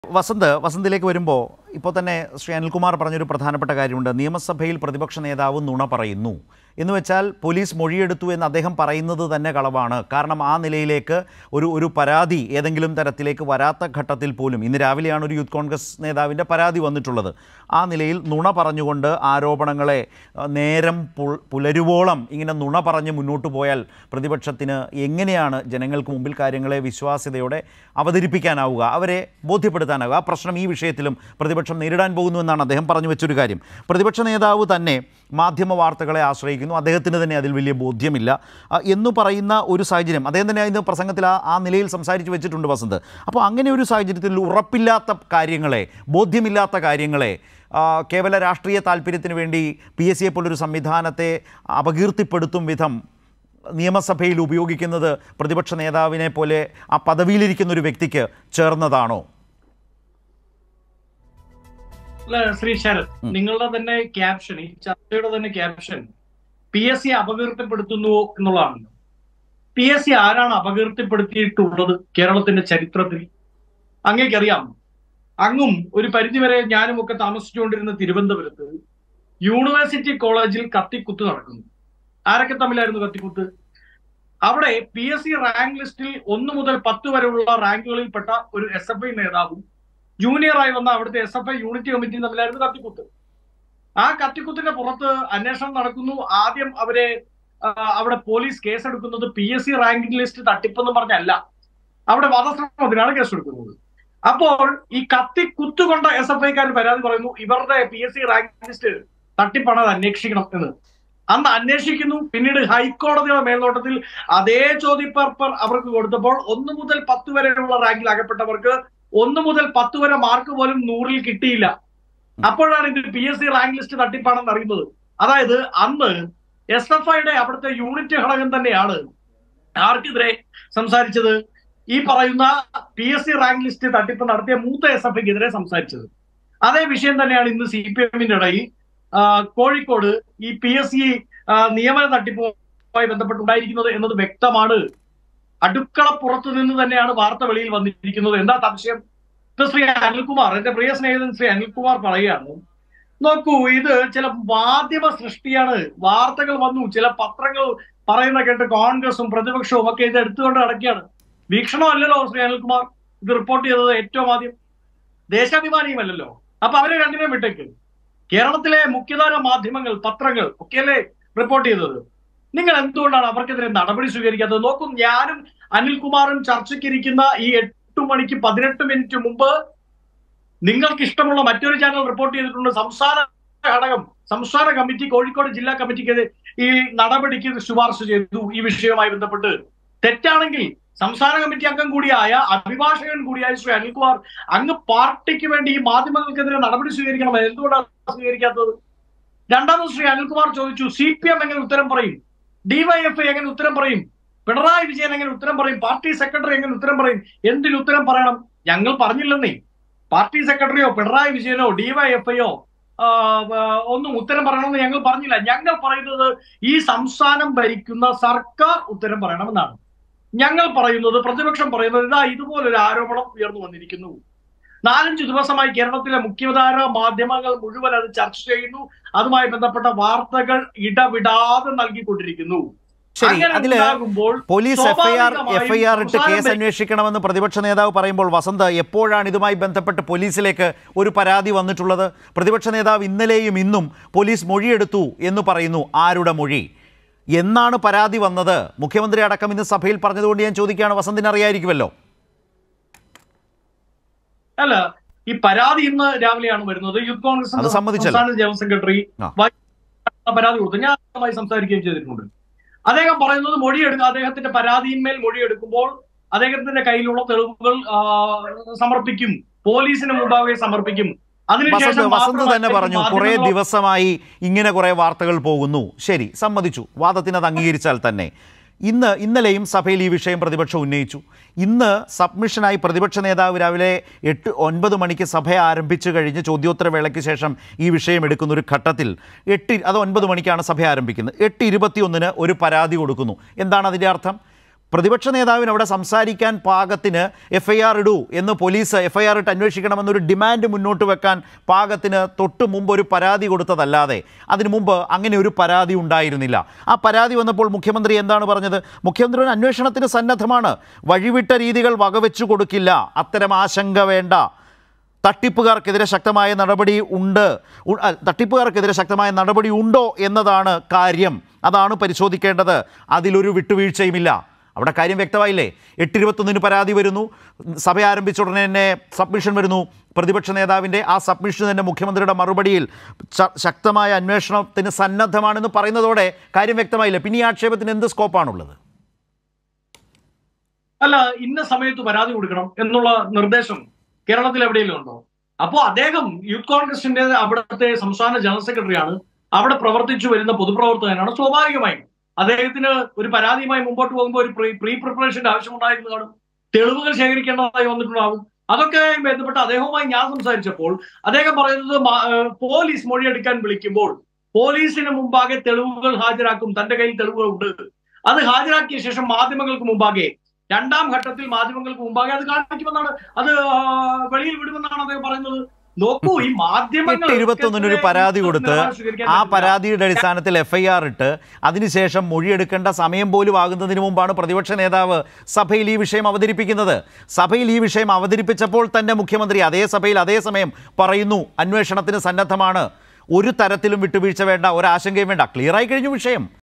വസന്തിലേക്ക് വരുമ്പോൾ ഇപ്പോൾ തന്നെ ശ്രീ അനിൽകുമാർ പറഞ്ഞൊരു പ്രധാനപ്പെട്ട കാര്യമുണ്ട്. നിയമസഭയിൽ പ്രതിപക്ഷ നേതാവ് നുണ പറയുന്നു എന്ന് വെച്ചാൽ പോലീസ് മൊഴിയെടുത്തു എന്ന് അദ്ദേഹം പറയുന്നത് തന്നെ കളവാണ്. കാരണം ആ നിലയിലേക്ക് ഒരു പരാതി ഏതെങ്കിലും തരത്തിലേക്ക് വരാത്ത ഘട്ടത്തിൽ പോലും, ഇന്ന് രാവിലെയാണ് ഒരു യൂത്ത് കോൺഗ്രസ് നേതാവിൻ്റെ പരാതി വന്നിട്ടുള്ളത്, ആ നിലയിൽ നുണ പറഞ്ഞുകൊണ്ട് ആരോപണങ്ങളെ നേരം പുലരുവോളം ഇങ്ങനെ നുണ പറഞ്ഞ് മുന്നോട്ട് പോയാൽ പ്രതിപക്ഷത്തിന് എങ്ങനെയാണ് ജനങ്ങൾക്ക് മുമ്പിൽ കാര്യങ്ങളെ വിശ്വാസ്യതയോടെ അവതരിപ്പിക്കാനാവുക, അവരെ ബോധ്യപ്പെടുത്താനാവുക? ആ പ്രശ്നം ഈ വിഷയത്തിലും പ്രതിപക്ഷം നേരിടാൻ പോകുന്നു എന്നാണ് അദ്ദേഹം പറഞ്ഞു വെച്ചൊരു കാര്യം. പ്രതിപക്ഷ നേതാവ് തന്നെ മാധ്യമ വാർത്തകളെ ആശ്രയിക്കുന്നു, അദ്ദേഹത്തിന് തന്നെ അതിൽ വലിയ ബോധ്യമില്ല എന്ന് പറയുന്ന ഒരു സാഹചര്യം അദ്ദേഹം തന്നെ അതിൻ്റെ പ്രസംഗത്തിൽ ആ നിലയിൽ സംസാരിച്ച് വെച്ചിട്ടുണ്ട് വസന്ത്. അപ്പോൾ അങ്ങനെ ഒരു സാഹചര്യത്തിൽ ഉറപ്പില്ലാത്ത കാര്യങ്ങളെ, ബോധ്യമില്ലാത്ത കാര്യങ്ങളെ കേവല രാഷ്ട്രീയ താല്പര്യത്തിന് വേണ്ടി PSC പോലൊരു സംവിധാനത്തെ അപകീർത്തിപ്പെടുത്തും വിധം നിയമസഭയിൽ ഉപയോഗിക്കുന്നത് പ്രതിപക്ഷ നേതാവിനെ പോലെ ആ പദവിയിലിരിക്കുന്ന ഒരു വ്യക്തിക്ക് ചേർന്നതാണോ? ശ്രീ ശരത്, നിങ്ങളുടെ തന്നെ ക്യാപ്ഷൻ, ഈ ചർച്ചയുടെ തന്നെ ക്യാപ്ഷൻ PSC അപകീർത്തിപ്പെടുത്തുന്നു എന്നുള്ളതാണല്ലോ. PSC ആരാണ് അപകീർത്തിപ്പെടുത്തിയിട്ടുള്ളത് കേരളത്തിന്റെ ചരിത്രത്തിൽ? അങ്ങേക്കറിയാം. അങ്ങും ഒരു പരിധിവരെ ഞാനും ഒക്കെ താമസിച്ചുകൊണ്ടിരുന്ന തിരുവനന്തപുരത്ത് യൂണിവേഴ്സിറ്റി കോളേജിൽ കത്തിക്കുത്ത് നടക്കുന്നു. ആരൊക്കെ തമ്മിലായിരുന്നു കത്തിക്കുത്ത്? അവിടെ PSC റാങ്ക് ലിസ്റ്റിൽ 1 മുതൽ 10 വരെയുള്ള റാങ്കുകളിൽപ്പെട്ട ഒരു SFI നേതാവും ജൂനിയറായി വന്ന അവിടുത്തെ SFI യൂണിറ്റ് കമ്മിറ്റിയും തമ്മിലായിരുന്നു കത്തിക്കുത്ത്. ആ കത്തിക്കുത്തിന്റെ പുറത്ത് അന്വേഷണം നടക്കുന്നു. ആദ്യം അവിടെ പോലീസ് കേസെടുക്കുന്നത് PSC റാങ്കിംഗ് ലിസ്റ്റ് തട്ടിപ്പെന്ന് പറഞ്ഞല്ല, അവിടെ വധശ്രമത്തിനാണ് കേസെടുക്കുന്നത്. അപ്പോൾ ഈ കത്തിക്കുത്തുകൊണ്ട SFIക്കാർ പരാതി പറയുന്നു, ഇവരുടെ PSC റാങ്ക് ലിസ്റ്റ് തട്ടിപ്പാണ്, അത് അന്വേഷിക്കണം എന്ന്. അന്ന് അന്വേഷിക്കുന്നു. പിന്നീട് ഹൈക്കോടതിയുടെ മേൽനോട്ടത്തിൽ അതേ ചോദ്യപേപ്പർ അവർക്ക് കൊടുത്തപ്പോൾ 1 മുതൽ 10 വരെയുള്ള റാങ്കിൽ അകപ്പെട്ടവർക്ക് 1 മുതൽ 10 വരെ മാർക്ക് പോലും 100-ൽ കിട്ടിയില്ല. അപ്പോഴാണ് ഇത് PSC റാങ്ക് ലിസ്റ്റ് തട്ടിപ്പാണെന്ന് അറിയുന്നത്. അതായത് അന്ന് SFIയുടെ അവിടുത്തെ യൂണിറ്റ് ഘടകം തന്നെയാണ് ആർക്കെതിരെ സംസാരിച്ചത്? ഈ പറയുന്ന PSC റാങ്ക് ലിസ്റ്റ് തട്ടിപ്പ് നടത്തിയ മൂത്ത SFIക്കെതിരെ സംസാരിച്ചത്. അതേ വിഷയം തന്നെയാണ് ഇന്ന് CPM-ന്റെ ഇടയിൽ കോഴിക്കോട് ഈ PSC നിയമന തട്ടിപ്പുമായി ബന്ധപ്പെട്ടുണ്ടായിരിക്കുന്നത് എന്നത് വ്യക്തമാണ്. അടുക്കളപ്പുറത്ത് നിന്ന് തന്നെയാണ് വാർത്ത വെളിയിൽ വന്നിരിക്കുന്നത്. എന്താ സംശയം? ശ്രീ അനിൽകുമാർ, എന്റെ പ്രിയ സ്നേഹിതൻ ശ്രീ അനിൽകുമാർ പറയുകയാണ്, നോക്കൂ, ഇത് ചില മാധ്യമ സൃഷ്ടിയാണ്. വാർത്തകൾ വന്നു, ചില പത്രങ്ങൾ പറയുന്ന കേട്ട് കോൺഗ്രസും പ്രതിപക്ഷവും ഒക്കെ ഇത് എടുത്തുകൊണ്ട് നടക്കുകയാണ്. വീക്ഷണമല്ലല്ലോ ശ്രീ അനിൽകുമാർ ഇത് റിപ്പോർട്ട് ചെയ്തത് ഏറ്റവും ആദ്യം, ദേശാഭിമാനിയുമല്ലല്ലോ. അപ്പൊ അവരെ രണ്ടിനെയും വിട്ടേക്ക്. കേരളത്തിലെ മുഖ്യധാര മാധ്യമങ്ങൾ, പത്രങ്ങൾ ഒക്കെയല്ലേ റിപ്പോർട്ട് ചെയ്തത്. നിങ്ങൾ എന്തുകൊണ്ടാണ് അവർക്കെതിരെ നടപടി സ്വീകരിക്കാത്തത്? നോക്കും, ഞാനും അനിൽകുമാറും ചർച്ചയ്ക്കിരിക്കുന്ന ഈ 8 മണിക്ക് 18 മിനിറ്റ് മുമ്പ് നിങ്ങൾക്ക് ഇഷ്ടമുള്ള മറ്റൊരു ചാനൽ റിപ്പോർട്ട് ചെയ്തിട്ടുണ്ട്. സംസ്ഥാന കമ്മിറ്റി, കോഴിക്കോട് ജില്ലാ കമ്മിറ്റിക്ക് ഈ നടപടിക്ക് ശുപാർശ ചെയ്തു ഈ വിഷയവുമായി ബന്ധപ്പെട്ട്. തെറ്റാണെങ്കിൽ സംസ്ഥാന കമ്മിറ്റി അംഗം കൂടിയായ, അഭിഭാഷകൻ കൂടിയായ ശ്രീ അനിൽകുമാർ, അങ്ങ് പാർട്ടിക്ക് വേണ്ടി ഈ മാധ്യമങ്ങൾക്കെതിരെ നടപടി സ്വീകരിക്കണം. എന്തുകൊണ്ടാണ് സ്വീകരിക്കാത്തത്? രണ്ടാമത് ശ്രീ അനിൽകുമാർ ചോദിച്ചു, CPM എങ്ങനെ ഉത്തരം പറയും? DYFI എങ്ങനെ ഉത്തരം പറയും? പിണറായി വിജയൻ എങ്ങനെ ഉത്തരം പറയും? പാർട്ടി സെക്രട്ടറി എങ്ങനെ ഉത്തരം പറയും? എന്തിന് ഉത്തരം പറയണം? ഞങ്ങൾ പറഞ്ഞില്ലെന്നേ. പാർട്ടി സെക്രട്ടറിയോ പിണറായി വിജയനോ DYFIയോ ഒന്നും ഉത്തരം പറയണമെന്ന് ഞങ്ങൾ പറഞ്ഞില്ല. ഞങ്ങൾ പറയുന്നത് ഈ സംസ്ഥാനം ഭരിക്കുന്ന സർക്കാർ ഉത്തരം പറയണമെന്നാണ് ഞങ്ങൾ പറയുന്നത്. പ്രതിപക്ഷം പറയുന്നത് ഇതാ ഇതുപോലൊരു ആരോപണം ഉയർന്നു വന്നിരിക്കുന്നു. 4-5 ദിവസമായി കേരളത്തിലെ മുഖ്യധാര മാധ്യമങ്ങൾ മുഴുവൻ അത് ചർച്ച ചെയ്യുന്നു. അതുമായി ബന്ധപ്പെട്ട വാർത്തകൾ ഇടവിടാതെ നൽകിക്കൊണ്ടിരിക്കുന്നു. ശരി, അതില് പോലീസ് FIR ഇട്ട് കേസ് അന്വേഷിക്കണമെന്ന് പ്രതിപക്ഷ നേതാവ് പറയുമ്പോൾ വസന്ത്, എപ്പോഴാണ് ഇതുമായി ബന്ധപ്പെട്ട് പോലീസിലേക്ക് ഒരു പരാതി വന്നിട്ടുള്ളത്? പ്രതിപക്ഷ നേതാവ് ഇന്നലെയും ഇന്നും പോലീസ് മൊഴിയെടുത്തു എന്ന് പറയുന്നു. ആരുടെ മൊഴി? എന്നാണ് പരാതി വന്നത്? മുഖ്യമന്ത്രി അടക്കം ഇന്ന് സഭയിൽ പറഞ്ഞതുകൊണ്ട് ഞാൻ ചോദിക്കുകയാണ്. വസന്തിന് അറിയായിരിക്കുമല്ലോ. അല്ല, ഈ പരാതി ഇന്ന് രാവിലെയാണ് വരുന്നത്. യൂത്ത് കോൺഗ്രസ് സംസ്ഥാന ജനറൽ സെക്രട്ടറി പരാതി കൊടുത്തു. ഞാൻ സംസാരിക്കുകയും ചെയ്തിട്ടുണ്ട്. അദ്ദേഹം പറയുന്നത് മൊഴിയെടുക്കുക, അദ്ദേഹത്തിന്റെ പരാതിയിന്മേൽ മൊഴിയെടുക്കുമ്പോൾ അദ്ദേഹത്തിന്റെ കയ്യിലുള്ള തെളിവുകൾ സമർപ്പിക്കും, പോലീസിന് മുമ്പാകെ സമർപ്പിക്കും. വസന്ത് തന്നെ പറഞ്ഞു, കുറെ ദിവസമായി ഇങ്ങനെ കുറെ വാർത്തകൾ പോകുന്നു. ശരി, സമ്മതിച്ചു, വാദത്തിന് അത് അംഗീകരിച്ചാൽ തന്നെ ഇന്നലെയും സഭയിൽ ഈ വിഷയം പ്രതിപക്ഷം ഉന്നയിച്ചു. ഇന്ന് സബ്മിഷനായി പ്രതിപക്ഷ നേതാവ് രാവിലെ 8-9 മണിക്ക് സഭ ആരംഭിച്ചു കഴിഞ്ഞ് ചോദ്യോത്തരവേളയ്ക്ക് ശേഷം ഈ വിഷയം എടുക്കുന്ന ഒരു ഘട്ടത്തിൽ 9 മണിക്കാണ് സഭ ആരംഭിക്കുന്നത്. 8:21 ഒരു പരാതി കൊടുക്കുന്നു. എന്താണ് അതിൻ്റെ അർത്ഥം? പ്രതിപക്ഷ നേതാവിന് അവിടെ സംസാരിക്കാൻ പാകത്തിന് FIR ഇടൂ എന്ന് പോലീസ് FIR ഇട്ട് അന്വേഷിക്കണമെന്നൊരു ഡിമാൻഡ് മുന്നോട്ട് വെക്കാൻ പാകത്തിന് തൊട്ട് മുമ്പ് ഒരു പരാതി കൊടുത്തതല്ലാതെ അതിനു മുമ്പ് അങ്ങനെ ഒരു പരാതി ഉണ്ടായിരുന്നില്ല. ആ പരാതി വന്നപ്പോൾ മുഖ്യമന്ത്രി എന്താണ് പറഞ്ഞത്? മുഖ്യമന്ത്രി ഒരു അന്വേഷണത്തിന് സന്നദ്ധമാണ്, വഴിവിട്ട രീതികൾ വകവെച്ചു കൊടുക്കില്ല, അത്തരം ആശങ്ക വേണ്ട, തട്ടിപ്പുകാർക്കെതിരെ ശക്തമായ നടപടി ഉണ്ടോ എന്നതാണ് കാര്യം, അതാണ് പരിശോധിക്കേണ്ടത്, അതിലൊരു വിട്ടുവീഴ്ചയുമില്ല. അവിടെ കാര്യം വ്യക്തമായില്ലേ? 8:21 പരാതി വരുന്നു, സഭ ആരംഭിച്ച ഉടനെ തന്നെ സബ്മിഷൻ വരുന്നു പ്രതിപക്ഷ നേതാവിൻ്റെ. ആ സബ്മിഷൻ തന്നെ മുഖ്യമന്ത്രിയുടെ മറുപടിയിൽ ശക്തമായ അന്വേഷണത്തിന് സന്നദ്ധമാണെന്ന് പറയുന്നതോടെ കാര്യം വ്യക്തമായില്ലേ? പിന്നെ ഈ ആക്ഷേപത്തിന് എന്ത് സ്കോപ്പാണുള്ളത്? അല്ല, ഇന്ന സമയത്ത് പരാതി കൊടുക്കണം എന്നുള്ള നിർദ്ദേശം കേരളത്തിൽ എവിടെയെങ്കിലും ഉണ്ടോ? അപ്പോ അദ്ദേഹം യൂത്ത് കോൺഗ്രസിന്റെ അവിടുത്തെ സംസ്ഥാന ജനറൽ സെക്രട്ടറിയാണ്, അവിടെ പ്രവർത്തിച്ചു വരുന്ന പൊതുപ്രവർത്തകനാണ്. സ്വാഭാവികമായും അദ്ദേഹത്തിന് ഒരു പരാതിയുമായി മുമ്പോട്ട് പോകുമ്പോൾ ഒരു പ്രീ പ്രിപ്പറേഷന്റെ ആവശ്യമുണ്ടായിരുന്നു കാണും, തെളിവുകൾ ശേഖരിക്കേണ്ടതായി വന്നിട്ടുണ്ടാവും. അതൊക്കെ ബന്ധപ്പെട്ട് അദ്ദേഹവുമായി ഞാൻ സംസാരിച്ചപ്പോൾ അദ്ദേഹം പറയുന്നത് പോലീസ് മൊഴിയെടുക്കാൻ വിളിക്കുമ്പോൾ പോലീസിന് മുമ്പാകെ തെളിവുകൾ ഹാജരാക്കും, തന്റെ കയ്യിൽ തെളിവുകൾ ഉണ്ട്, അത് ഹാജരാക്കിയ ശേഷം മാധ്യമങ്ങൾക്ക് മുമ്പാകെ രണ്ടാം ഘട്ടത്തിൽ മാധ്യമങ്ങൾക്ക് മുമ്പാകെ അത് കാണിക്കുമെന്നാണ്, അത് വെളിയിൽ വിടുമെന്നാണ് അദ്ദേഹം പറയുന്നത്. നോക്കൂ, ഈ മാധ്യമങ്ങൾ 8:21 പരാതി കൊടുത്ത് ആ പരാതിയുടെ അടിസ്ഥാനത്തിൽ FIR ഇട്ട് അതിനുശേഷം മൊഴിയെടുക്കേണ്ട സമയം പോലും ആകുന്നതിന് മുമ്പാണ് പ്രതിപക്ഷ നേതാവ് സഭയിൽ ഈ വിഷയം അവതരിപ്പിക്കുന്നത്. സഭയിൽ ഈ വിഷയം അവതരിപ്പിച്ചപ്പോൾ തന്നെ മുഖ്യമന്ത്രി അതേ സഭയിൽ അതേ സമയം പറയുന്നു അന്വേഷണത്തിന് സന്നദ്ധമാണ്, ഒരു തരത്തിലും വിട്ടുവീഴ്ച വേണ്ട, ഒരാശങ്കയും വേണ്ട, ക്ലിയറായി കഴിഞ്ഞു വിഷയം.